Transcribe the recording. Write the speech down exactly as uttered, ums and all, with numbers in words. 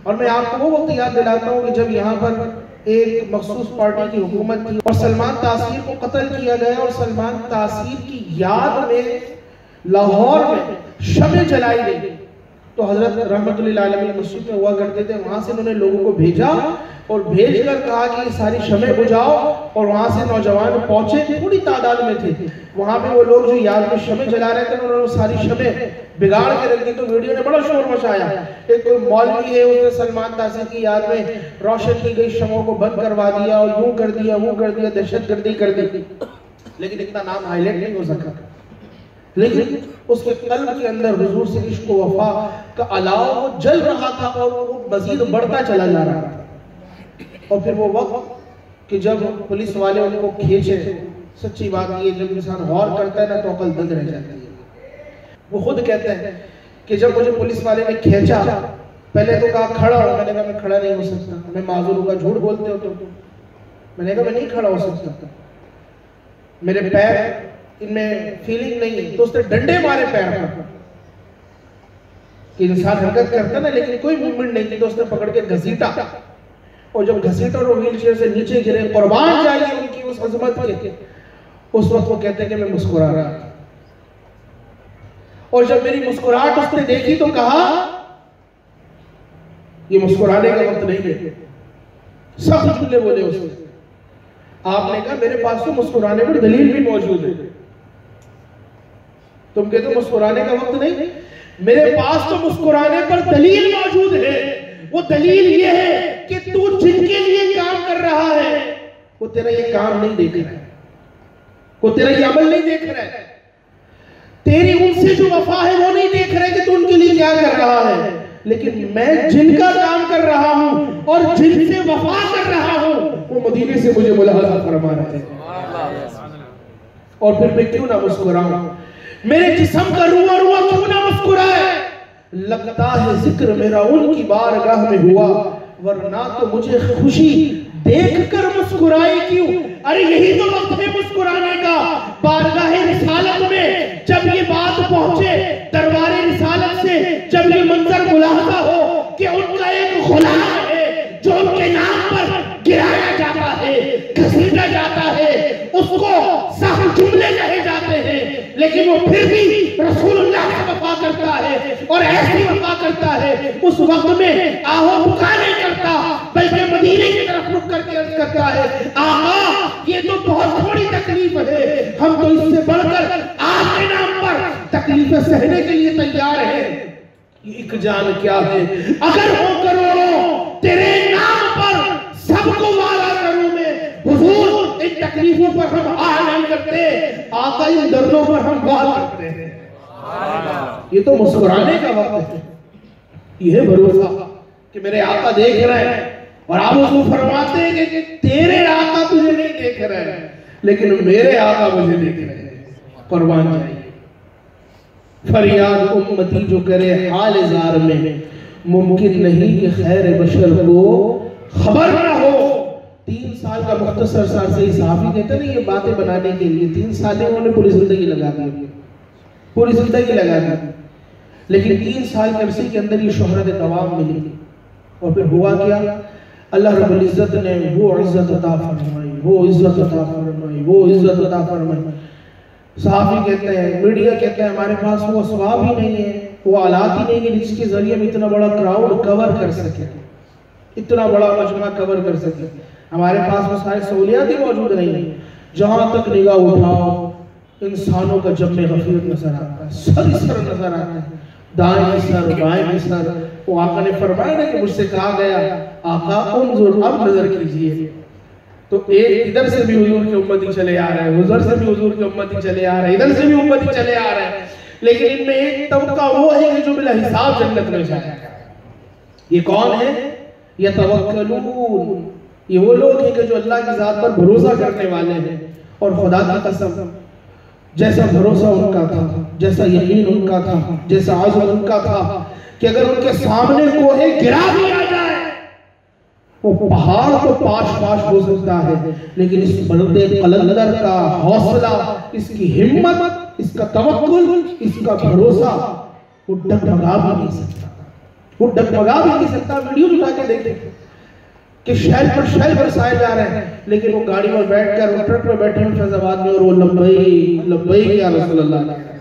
اور میں آپ کو وہ وقت یاد دلاتا ہوں کہ جب یہاں پر ایک مخصوص پارٹی کی حکومت تھی اور سلمان تاثیر کو قتل کیا گیا اور سلمان تاثیر کی یاد میں لاہور میں شمع جلائی گئی، تو حضرت رحمت اللہ علیہ مسجد میں ہوا کرتے تھے، وہاں سے انہوں نے لوگوں کو بھیجا اور بھیج کر کہا کہ یہ ساری شمع بجھاؤ، اور وہاں سے نوجوان پہنچے، تھوڑی تعداد میں تھے، وہاں پہ وہ لوگ جو یاد میں شمع جلا رہے تھے انہوں نے ساری شمع بگاڑ کے رکھ دی، تو ویڈیو نے بڑا شور مچایا۔ ایک کوئی مولوی ہے اس نے سلمان تاثیر کی یاد میں روشن کی گئی شمعوں کو بند کروا دیا اور یوں کر دیا وہ کر دیا، دہشت گردی کر دی، لیکن اتنا نام ہائی لائٹ نہیں ہو سکا، لیکن اس کے قلب کے اندر حضور سے عشق و وفا کا علاوہ جل رہا تھا اور وہ مزید بڑھتا چلا جا رہا تھا۔ اور پھر وہ وقت کہ جب پولیس والے ان کو کھینچے، سچی بات یہ جب انسان غور کرتا ہے نا تو عقل دنگ رہ جاتی ہے۔ وہ خود کہتے ہیں کہ جب مجھے پولیس والے نے کھینچا، پہلے تو کہا کھڑا ہو، میں نے کہا میں کھڑا نہیں ہو سکتا، میں معذور ہوں گا، جھوٹ بولتے ہو تو میں نے کہا میں نہیں کھڑا ہو سکتا، میرے پیر ان میں فیلنگ نہیں ہے، تو اس نے ڈنڈے مارے پیر پر کہ انسان حرکت کرتا نا لیکن کوئی موومنٹ نہیں تھی، تو اس نے پکڑ کے گھسیٹا، اور جب گھسیٹا اور ویل چیئر سے نیچے گرے، قربان جائیے ان کی اس عظمت کے، اس وقت وہ کہتے ہیں کہ میں مسکرا رہا تھا، اور جب میری مسکراہٹ اس نے دیکھی تو کہا یہ مسکرانے کا وقت نہیں ہے، سب جملے بولے اس نے۔ آپ نے کہا میرے پاس تو مسکرانے پر دلیل بھی موجود ہے، تم کہتے ہو مسکرانے کا وقت نہیں، میرے پاس تو مسکرانے پر دلیل موجود ہے، وہ دلیل یہ ہے کہ تو جن کے لیے کام کر رہا ہے وہ تیرا یہ کام نہیں دیکھ رہا ہے، وہ تیرا یہ عمل نہیں دیکھ رہا ہے، تیری ان سے جو وفا ہے وہ نہیں دیکھ رہا ہے کہ تو ان کے لیے کیا کر رہا ہے، لیکن میں جن کا کام کر رہا ہوں اور جن سے وفا کر رہا ہوں وہ مدینے سے مجھے ملاحظہ فرما رہے ہیں، اور پھر میں کیوں نہ مسکراؤں، میرے جسم کا رواں رواں کیوں نہ مسکرائے، لگتا ہے ذکر میرا ان کی بارگاہ میں ہوا، ورنہ تو مجھے خوشی دیکھ کر مسکرائی کیوں۔ ارے یہی تو وقت ہے مسکرانے کا، بارگاہ رسالت میں جب یہ بات پہنچے، دربار رسالت سے جب یہ منظر ملاحظہ ہو کہ ان کا ایک غلام ہے جو ان کے نام پر گرایا جاتا ہے، گھسیٹا جاتا ہے، اس کو سخت جملے کہے جاتے ہیں، لیکن وہ پھر بھی رسول اللہ سے وفا کرتا ہے اور ایسی وفا کرتا ہے، اس وقت میں آہو بکا نہیں کرتا بلکہ مدینے کی طرف رخ کر کے عرض کرتا ہے آقا یہ تو بہت تھوڑی تکلیف ہے، ہم تو اس سے بڑھ کر آپ کے نام پر تکلیفیں سہنے کے لیے تیار ہیں۔ یہ ایک جان کیا ہے، اگر ہو کروڑوں تیرے نام پر سب کو والا کروں میں، حضور ان تکلیفوں پر ہم آہ نہیں کرتے، آقا ان دردوں پر ہم واہ کرتے ہیں۔ یہ تو مسکرانے کا وقت ہے، یہ بھروسہ کہ میرے آقا دیکھ رہے ہیں، اور آپ اس کو فرماتے ہیں کہ تیرے آقا تجھے نہیں دیکھ رہے ہیں لیکن میرے آقا مجھے دیکھ رہے ہیں، قربان جائیے۔ فریاد امتی جو کرے حال زار میں، ممکن نہیں کہ خیر بشر کو خبر نہ ہو۔ تین سال کا مختصر سا سے صحافی کہتے ہیں نا یہ باتیں بنانے کے لیے تین سال انہوں نے پوری زندگی لگا دی، پوری زندگی لگا دی، لیکن تین سال کے عرصے کے اندر یہ شہرت دوام ملی، اور پھر ہوا کیا، اللہ رب العزت نے وہ عزت عطا فرمائی، وہ عزت عطا فرمائی، وہ عزت عطا فرمائی۔ صحافی کہتے ہیں، میڈیا کہتے ہیں ہمارے پاس وہ اسباب ہی نہیں ہے، وہ آلات ہی نہیں ہے جس کے ذریعے ہم اتنا بڑا کراؤڈ کور کر سکے، اتنا بڑا مجمع کور کر سکے، ہمارے پاس وہ سارے سہولیات ہی موجود نہیں ہیں۔ جہاں تک نگاہ اٹھاؤ انسانوں کا جمع غفیر نظر آتا ہے، سر سر نظر آتا ہے، دائیں بھی سر بائیں بھی سر۔ وہ آقا نے فرمایا نا کہ مجھ سے کہا گیا آقا انظر اب نظر کیجئے، تو ایک ادھر سے بھی حضور کی امتی چلے آ رہے ہیں، ادھر سے بھی حضور کی امتی چلے آ رہے ہیں، ادھر سے بھی امتی چلے آ رہے ہیں، لیکن ان میں ایک طبقہ وہ ہے کہ جو بلا حساب جنت میں جائے گا۔ یہ کون ہے؟ یتوکلون، یہ وہ لوگ ہیں کہ جو اللہ کی ذات پر بھروسہ کرنے والے ہیں، اور خدا کی قسم جیسا بھروسہ ان کا تھا، جیسا یقین ان کا تھا، جیسا عزم ان کا تھا کہ اگر ان کے سامنے کوہ گرا بھی آ جائے وہ پہاڑ تو پاش پاش ہو سکتا ہے، لیکن اس مرد قلندر کا حوصلہ، اس کی ہمت، اس کا توکل، اس کا بھروسہ وہ ڈگمگا بھی نہیں سکتا، وہ डगमगा भी नहीं सकता। वीडियो उठा के देखें کہ शैल पर शैल बरसाए जा रहे हैं, लेकिन वो गाड़ी में बैठ कर, वो ट्रक में बैठे हैं फैजाबाद में, और वो लब्बैक लब्बैक या रसूल अल्लाह